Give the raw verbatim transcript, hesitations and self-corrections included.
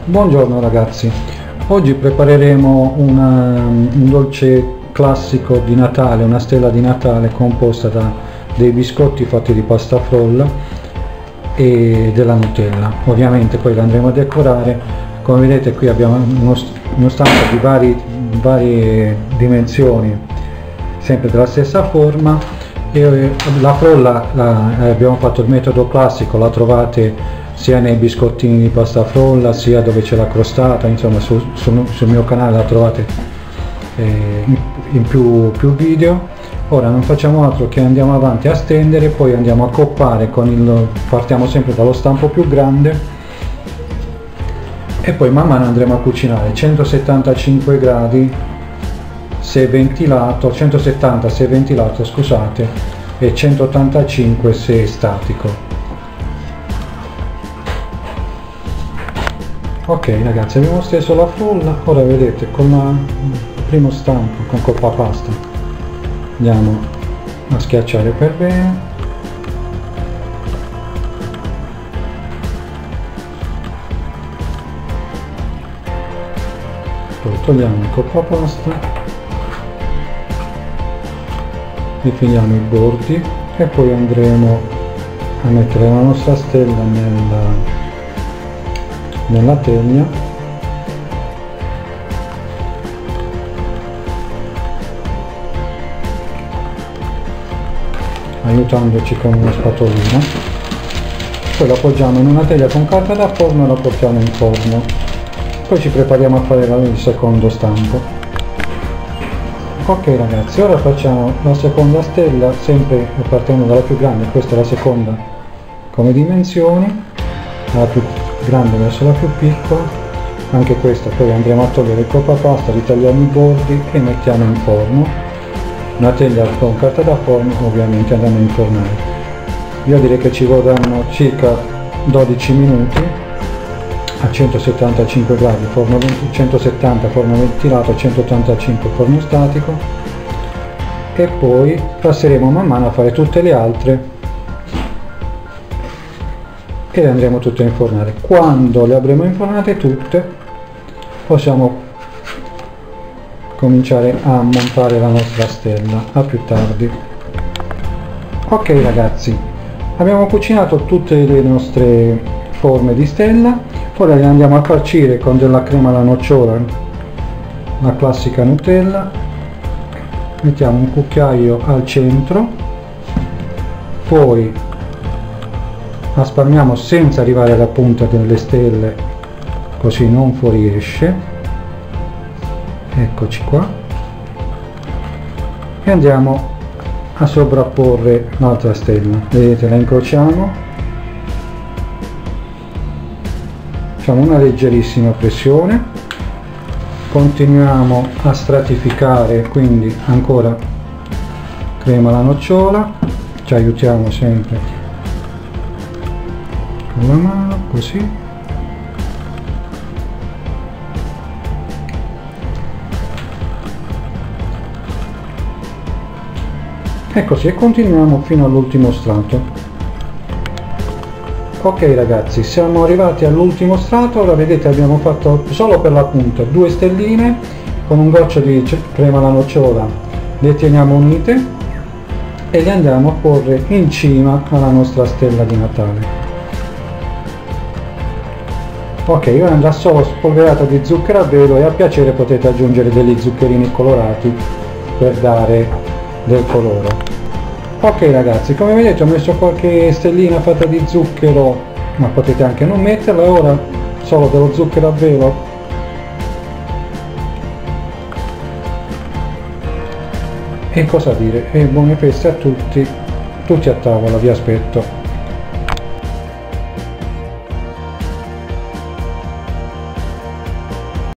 Buongiorno ragazzi, oggi prepareremo una, un dolce classico di Natale, una stella di Natale composta da dei biscotti fatti di pasta frolla e della Nutella. Ovviamente poi la andremo a decorare. Come vedete qui abbiamo uno, uno stampo di vari, varie dimensioni, sempre della stessa forma, e la frolla la, abbiamo fatto il metodo classico, la trovate sia nei biscottini di pasta frolla, sia dove c'è la crostata, insomma su, su, sul mio canale la trovate eh, in, in più, più video. Ora non facciamo altro che andiamo avanti a stendere, poi andiamo a coppare con il, partiamo sempre dallo stampo più grande e poi man mano andremo a cucinare. Centosettantacinque gradi se ventilato, centosettanta se ventilato scusate, e centottantacinque se statico. Ok ragazzi, abbiamo steso la frolla, ora vedete con la, il primo stampo con coppa pasta andiamo a schiacciare per bene, poi togliamo il coppa pasta, definiamo i bordi e poi andremo a mettere la nostra stella nella nella teglia, aiutandoci con una spatolina, poi la appoggiamo in una teglia con carta da forno e la portiamo in forno. Poi ci prepariamo a fare il secondo stampo. Ok ragazzi, ora facciamo la seconda stella, sempre partendo dalla più grande. Questa è la seconda come dimensioni, la più grande verso la più piccola, anche questa poi andremo a togliere il coppa pasta, ritagliamo i bordi e mettiamo in forno. Una teglia con carta da forno, ovviamente andiamo a infornare. Io direi che ci vorranno circa dodici minuti a centosettantacinque gradi, forno centosettanta forno ventilato, centottantacinque forno statico, e poi passeremo man mano a fare tutte le altre e le andremo tutte a infornare. Quando le avremo infornate tutte possiamo cominciare a montare la nostra stella. A più tardi. Ok ragazzi, abbiamo cucinato tutte le nostre forme di stella, ora le andiamo a farcire con della crema alla nocciola, la classica Nutella. Mettiamo un cucchiaio al centro, poi la spalmiamo senza arrivare alla punta delle stelle, così non fuoriesce. Eccoci qua, e andiamo a sovrapporre l'altra stella. Vedete, la incrociamo, facciamo una leggerissima pressione, continuiamo a stratificare, quindi ancora crema alla nocciola, ci aiutiamo sempre con la mano, così, e così, e continuiamo fino all'ultimo strato. Ok ragazzi, siamo arrivati all'ultimo strato. Ora vedete, abbiamo fatto solo per la punta due stelline con un goccio di crema alla nocciola, le teniamo unite e le andiamo a porre in cima alla nostra stella di Natale. Ok, ora andrà solo spolverata di zucchero a velo e a piacere potete aggiungere degli zuccherini colorati per dare del colore. Ok ragazzi, come vedete ho messo qualche stellina fatta di zucchero, ma potete anche non metterla. Ora solo dello zucchero a velo. E cosa dire, e buone feste a tutti, tutti a tavola, vi aspetto.